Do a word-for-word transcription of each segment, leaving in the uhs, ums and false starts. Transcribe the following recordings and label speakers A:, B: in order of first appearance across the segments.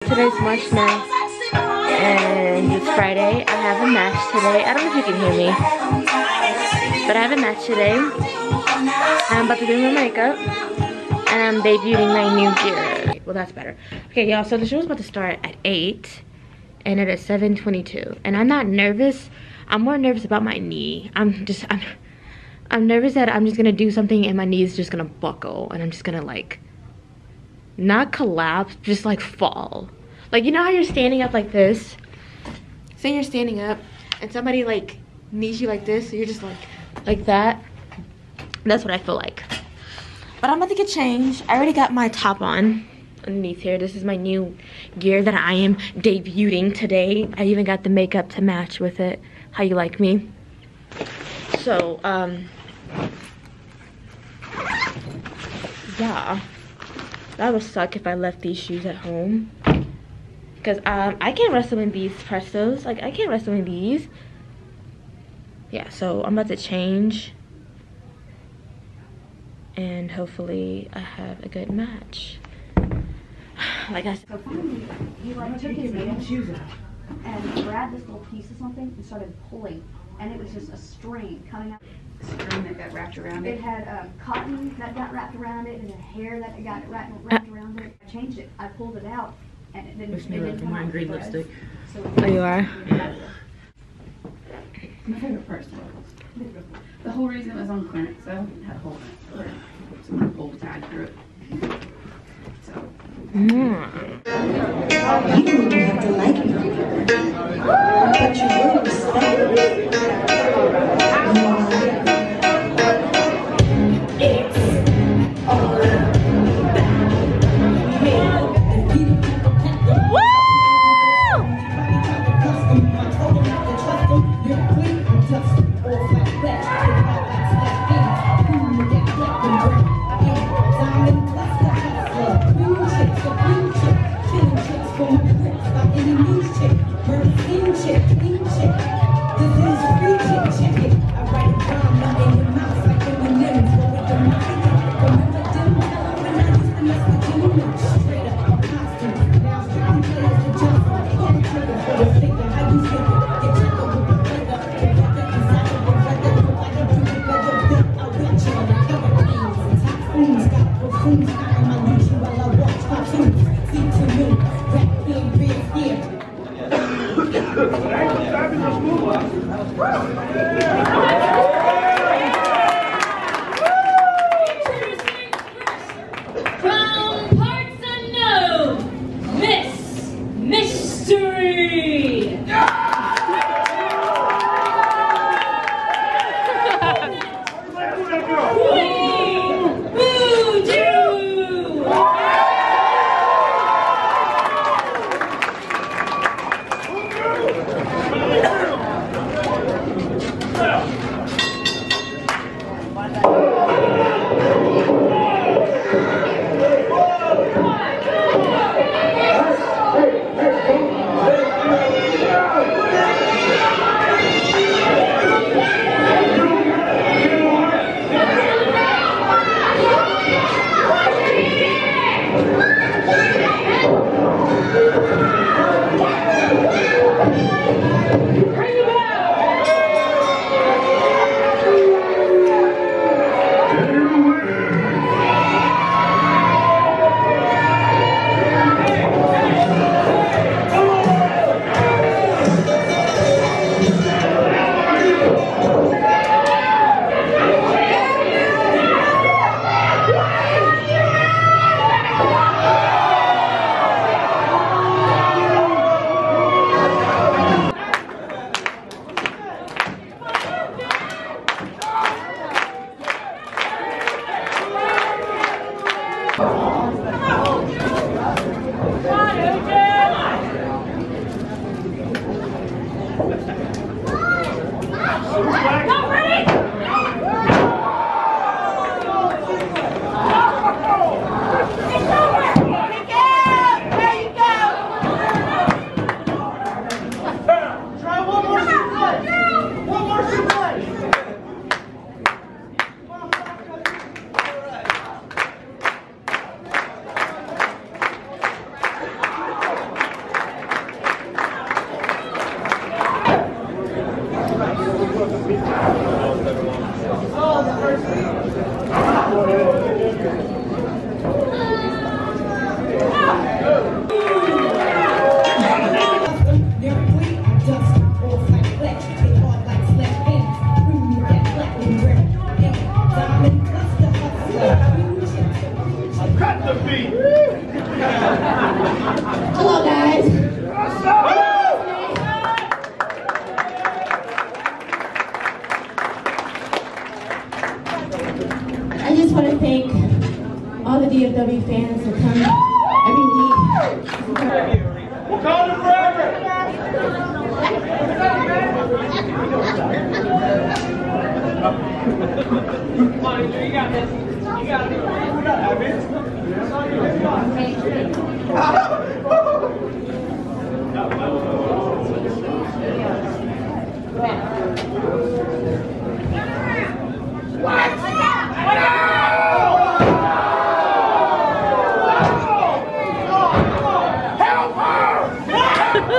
A: today's March ninth, and it's Friday. I have a match today. I don't know if you can hear me, but I have a match today. I'm about to do my makeup, and I'm debuting my new gear. Well, that's better. Okay, y'all, so the show's about to start at eight, and it is seven twenty-two. And I'm not nervous. I'm more nervous about my knee. I'm just, I'm, I'm nervous that I'm just gonna do something and my knee is just gonna buckle, and I'm just gonna like, not collapse, just like fall. Like, you know how you're standing up like this? Say you're standing up and somebody like knees you like this, so you're just like, like that. That's what I feel like. But I'm about to get changed. I already got my top on underneath here. This is my new gear that I am debuting today. I even got the makeup to match with it. How you like me? So, um, yeah. That would suck if I left these shoes at home. Because um, I can't wrestle in these Prestos. Like, I can't wrestle in these. Yeah, so I'm about to change. And hopefully I have a good match. Like I said.
B: So finally, he like took his shoes out and grabbed this little piece of something and started pulling. And it was just a string coming out.
C: String that got wrapped around it.
B: It had um, cotton that got wrapped around it and a hair that got wrapped, wrapped around it. I changed it. I pulled it out and it didn't.
C: Wish me luck for my green lipstick.
B: So
A: Oh, you are?
C: My favorite purse. The whole reason it was on clearance, so it had a hole in it. So I pulled tied through it. So.
A: Mm.
D: You don't even have to like it, but you will respect it. It's all about me.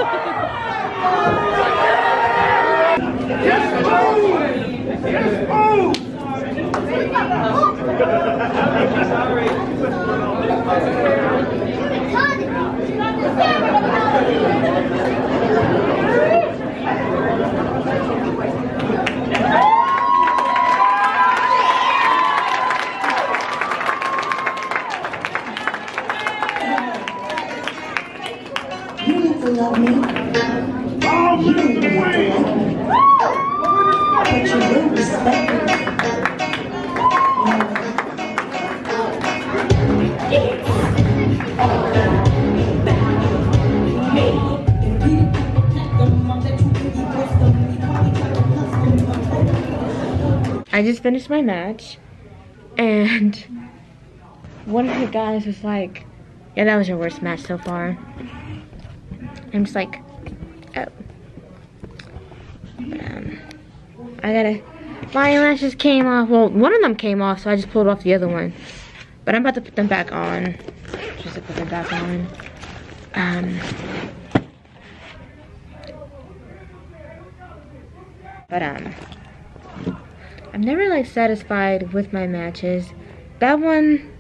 D: You have to love me. You don't even have to like me. But you will respect me.
A: I just finished my match, and one of the guys was like, yeah, that was your worst match so far. I'm just like, oh. But, um, I gotta, my eyelashes came off. Well, one of them came off, so I just pulled off the other one. But I'm about to put them back on. Just to put them back on. Um, but, um, I'm never, like, satisfied with my matches. That one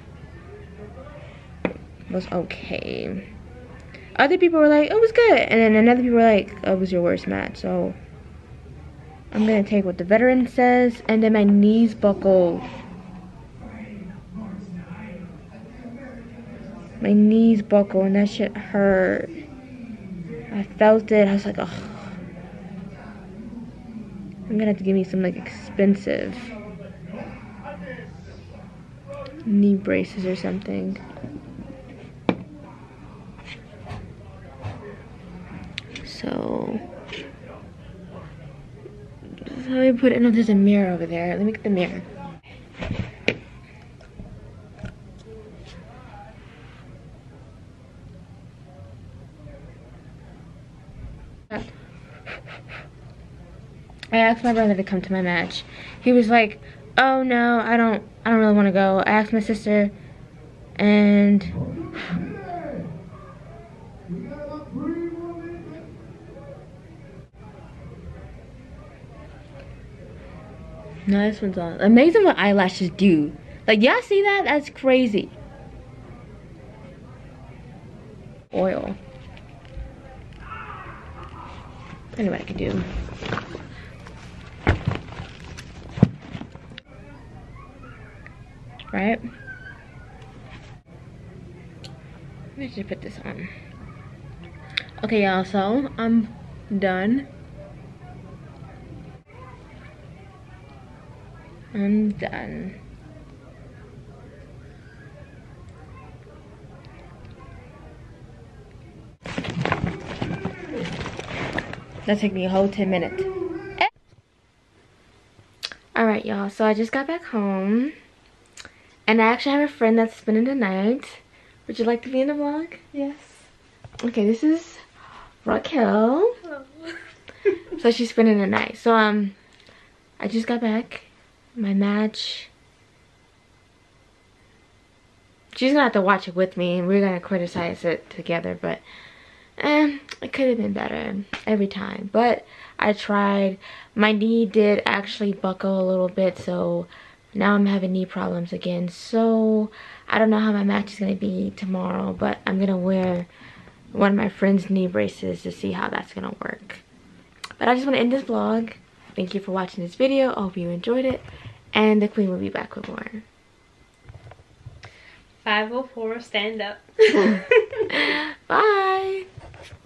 A: was okay. Other people were like, oh, it was good. And then another people were like, oh, it was your worst match. So I'm gonna take what the veteran says. And then my knees buckled. My knees buckled and that shit hurt. I felt it. I was like, oh. I'm gonna have to give me some like expensive knee braces or something. So, so let me put it. No, there's a mirror over there. Let me get the mirror. I asked my brother to come to my match. He was like, "Oh no, I don't. I don't really want to go." I asked my sister, and no, this one's on. Amazing what eyelashes do. Like, y'all see that? That's crazy. Oil. I know what I can do. Right? I should put this on. Okay, y'all, so I'm done. I'm done. That took me a whole ten minutes. Alright, y'all, so I just got back home. And I actually have a friend that's spending the night. Would you like to be in the vlog?
E: Yes.
A: Okay, this is Raquel.
E: Hello.
A: So she's spending the night. So um, I just got back. My match. She's gonna have to watch it with me, and we're gonna criticize it together. But eh, it could have been better every time. But I tried. My knee did actually buckle a little bit, so now I'm having knee problems again. So I don't know how my match is going to be tomorrow, but I'm going to wear one of my friend's knee braces to see how that's going to work. But I just want to end this vlog. Thank you for watching this video. I hope you enjoyed it. And the queen will be back with more.
E: five oh four, stand up.
A: Bye.